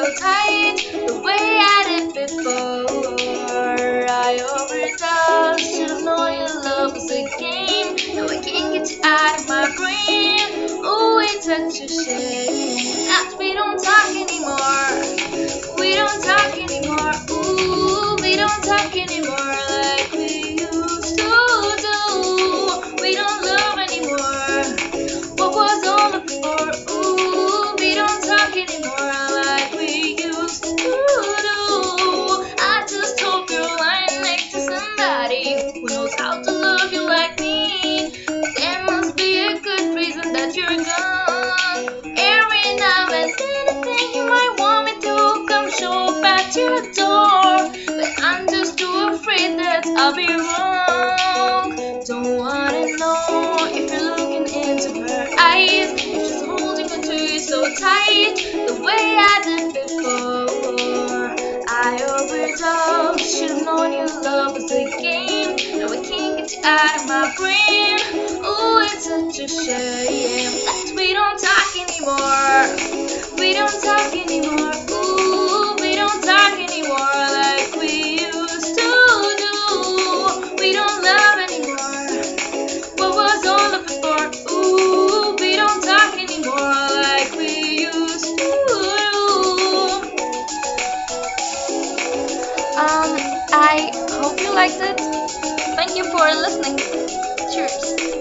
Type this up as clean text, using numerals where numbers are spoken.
tight the way I did before. I overdosed, should've known your love was a game. Now I can't get you out of my brain. Oh, it's such a shame that we don't talk anymore. We don't talk anymore. Ooh, we don't talk anymore like we used to do. We don't love anymore. What was all of before? Ooh, we don't talk anymore like we used to do. I just hope you're lying next to somebody who knows how to love you like me. There must be a good reason that you're gone. Every now and then I think you might want me to come show up at your door, but I'm just too afraid that I'll be wrong. Don't wanna know if you're looking into her eyes, if she's holding onto you so tight the way I did before. I overdosed, should've known your love was a game. Now I can't get you out of my brain. Oh, it's such a shame that we don't talk anymore. We don't talk anymore. Ooh, we don't talk anymore like we used to do. We don't love anymore. What was all of it for? Ooh, we don't talk anymore like we used to do. I hope you liked it. Thank you for listening. Cheers.